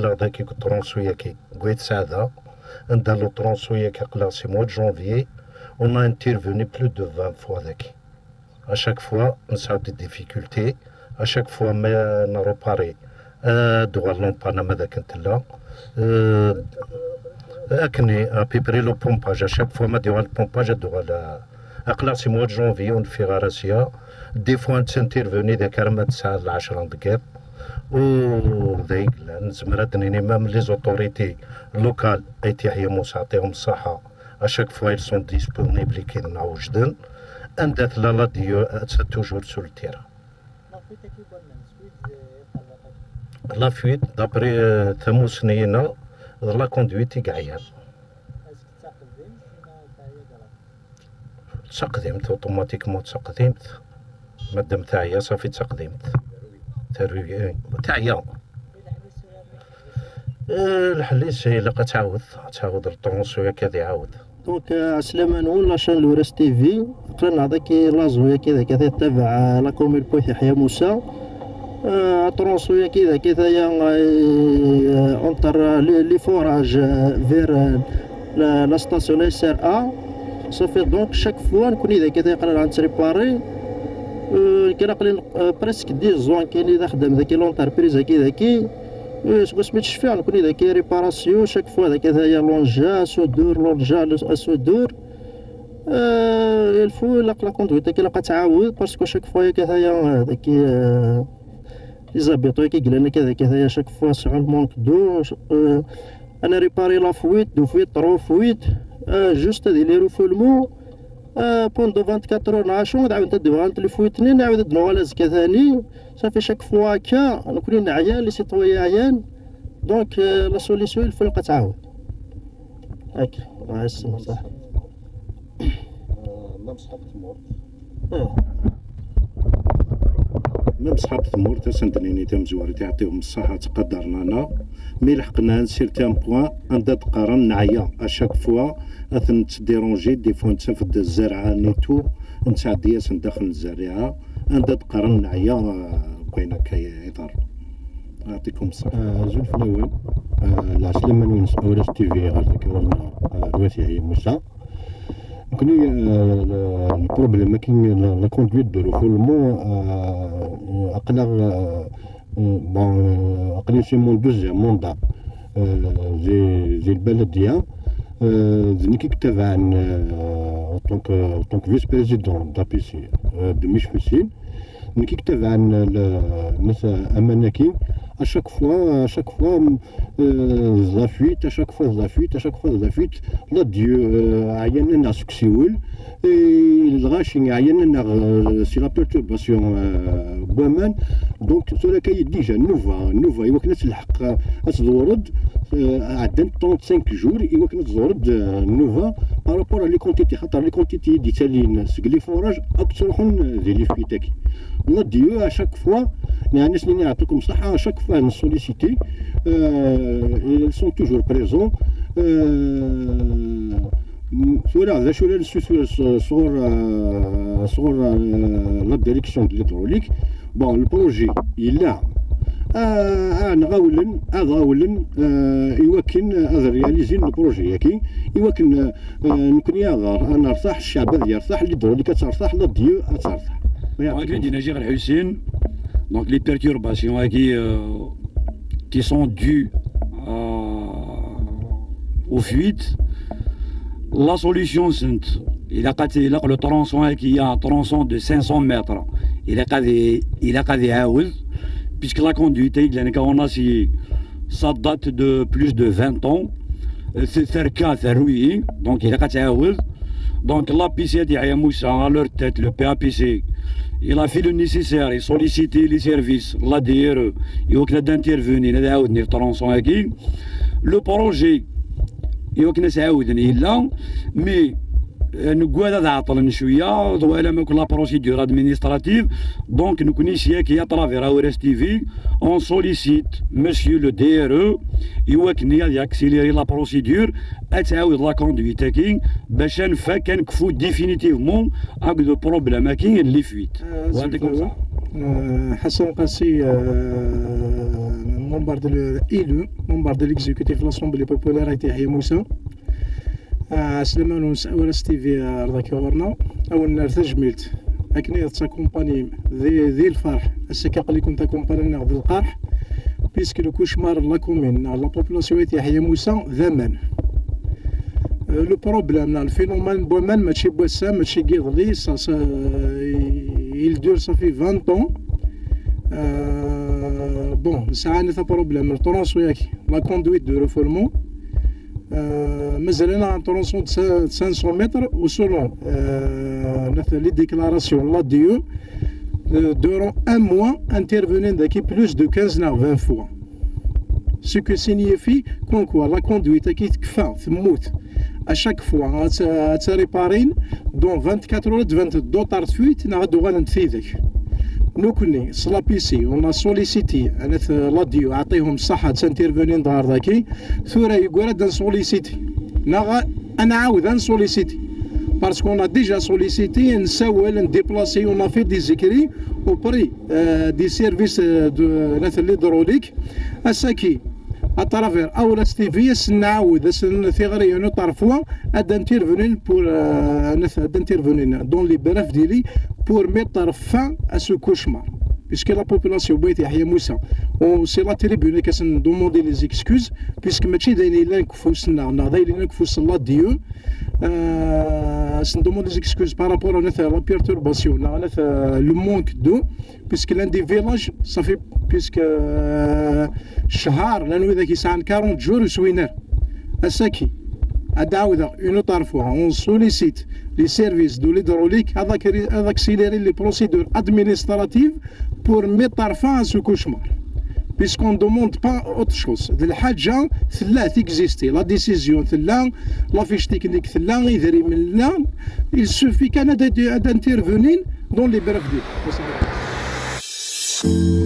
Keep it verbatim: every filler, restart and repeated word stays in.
قلق ذاك الترونسوية كي قويت سعادة ندالو ترونسوية كي قلق سي موا جونفيي on a intervenu plus de vingt fois ذاك. à chaque fois نسعود دي ديفيكولتي à chaque fois ما نروباري دوغال لومبانا ماذاك نتلا اكني ابيبري لو بومباج à chaque fois ما دوغال البومباج دوغال اقلق سي موا جونفيي ونفي غاراسيا دي فوا نتانتيرفوني ذاك راه ما تسعة لعشرة دقائق و ذاك نزمر هادني مام لي زوتوريتي لوكال ايتي هي موسى عطيهم الصحة اشاك فوا ils sont disponibles كي نعوجدن اندات لا لا ديو توجور سور التيرا لا فويت دابري ثمو سنينا لا كوندويتي كاعيان تقدمت اوتوماتيكمون تقدمت مادام تاعيا صافي تقدمت تروي تاعيا الحليس هي لقى تعاود تعاود الطونسوية كذا يعاود دونك عسلامة نقول لاشان لوراس تي في قرا نعطيك لازوية كذا كذا تابع لا كوميل بويث يحيى موسى طرونسوية كذا كذا يا اونتر لي فوراج فير لا ستاسيون اس ار ا صافي دونك شاك فوا نكون اذا كذا يقرا عن تريباري كان قليل بريسك دي زوان كاين اذا خدم ذاك لونتربريز هكي ذاكي سكو سميتش فيها نكون اذا كاين ريباراسيون شاك فوا هذاك هذايا لونجا سودور لونجا سودور الفو لا لا كوندويت كي لاقا تعاود باسكو شاك فوا كذايا هذاك لي زابيطو كي قلنا كذا كذايا شاك فوا سعون مونك دو انا ريباري لا فويت دو فويت طرو فويت جوست هذي لي روفولمون بوندو أربعة وعشرين اور نعاشو نعاود نديو غانت لي فويتني نعاود نوالا زكا ثاني صافي شاك فوا هكا نكون عيان لي سيتويا عيان دونك لا سوليسيون الفلقة تعاود هاكا الله يسلمك صح مام صحاب ثمور مام صحاب ثمور تسندنيني تم زواري تعطيهم الصحة تقدرنا انا مي لحقنا نسير تان بوان عندها تقارن نعيا اشاك فوا اثن تديرونجي دي فوا نتنفد الزرعه نيتو نتعدي داخل الزريعه عندها تقارن نعيا كاينه كاي اطار يعطيكم الصحه. زول في الاول العسلامة نونس اوراس تي في غاديك ورنا الوثي هي موسى كوني البروبليم كاين لا كوندويت دو ريفولمون اقلق بون اقلي سي مون دوزيام موندا زي زي البلديه زني كي كتب عن طونك طونك فيس بريزيدون دا بي سي دو مش فيسين ملي كيكتب عن الناس امانكين اشاك فوا اشاك فوا زافيت اشاك فوا زافيت اشاك فوا زافيت لا ديو عيانا سكسيول الغاشي عيانا سي لا بيرتورباسيون بوامان دونك سولا كاي ديجا نوفا نوفا ايوا كنا تلحق تزورد عدن خمسة وثلاثين جور ايوا كنا تزورد نوفا بارابور لي كونتيتي خاطر لي كونتيتي دي تالين سكلي فوراج اكثر من دي لي فيتاكي لا ديو اشاك فوا يعني سنين يعطيكم الصحة اشاك فوا نسوليسيتي ils sont toujours présents صورة ذا شو للسوسور صور صور لا ديريكسيون دو ليدروليك بون البروجي إلا أنا غاولن أغاولن يوكن هذا رياليزين البروجي ياكي يوكن نكون ياغار أنا ارتاح الشعب هذا يرتاح ليدروليك ترتاح لا ديو ترتاح. Moi, Najer Al-Hussein, donc les perturbations qui, euh, qui sont dues euh, aux fuites, la solution c'est il a le tronçon qui a un tronçon de cinq cents mètres, il a il a puisque la conduite on a si ça date de plus de vingt ans, c'est cerca rouillé, donc il a donc la P C D à Moussa à leur tête le P A P C. Il a fait le nécessaire, il sollicité les services, l'A D R E, il a d'intervenir, il a le tronçon aquí. Le projet, il a là, mais nous avons شوية ولا ما كل la procédure administrative, donc nous connaissons qu'à travers Aores T V, on sollicite Monsieur le D R E, il a accéléré la procédure, et la conduite qui, باش نفا كنكفو définitivement avec le problème qui les fuites. حسن قاسي membre de l'élu, membre de l'exécutif de l'Assemblée populaire Yahya Moussa. عسلامة ونسأل ستيفي رضاك غورنا أول نهار تجملت أكني تاكومباني ذي ذي الفرح السكاق اللي كنت تاكومباني ذي القرح بيسك لو كوشمار لا كومين لا بوبولاسيون يحيى موسى ذمن لو بروبليم الفينومين بومان ماشي بوسا ماشي كيغلي سا il dure ça fait vingt ans bon ساعة ثا بروبليم الترونسو ياكي لا كوندويت دو ريفولمون مازال انا ان ترونسون خمسمية متر وسولون لي ديكلاراسيون لا ديو durant un mois intervenir daqui plus de quinze à vingt fois. Ce qui signifie qu'en quoi la conduite qui تكفى تموت à chaque fois à réparer dans vingt-quatre heures vingt-deux طارت فويت نعدو غنتفيدك. Nous connaissons la P C, on a sollicité la D I O, عطيهم الصحة تانتيرفونين دار ذاكي ثورة يقول دان sollicité. أنا عاود ان sollicité. Parce qu'on a déjà sollicité, نساول نديبلاسي, on a fait des écrits auprès euh, des services de l'hydraulique. À ce qui, à travers أول استيفيس نعاود ثغري نطرفوا d'intervenir pour euh, d'intervenir dans les brefs délais pour mettre fin à ce cauchemar. Puisque la population بغيت يحيى موسى وسي لا تريبيون كاس دوموندي لي زيكسكوز بيسك ماشي دايرين لا نكفوسنا نا دايرين نكفوس لا ديو سن دوموندي لي زيكسكوز بارابور ا لا بيرتورباسيون نا لو مونك دو بيسك لان دي فيلاج صافي بيسك شهر لانه ذاك يسعى أربعين جور وسوينار اساكي أدعوذا une autre fois on sollicite les services de l'hydraulique avec accélérer les procédures administratives pour mettre fin à ce cauchemar puisqu'on ne demande pas autre chose الحاجة ثلا تexiste la décision ثلا la fiche technique ثلا يدري من لا il suffit qu'un d'intervenir dans les brefs délais.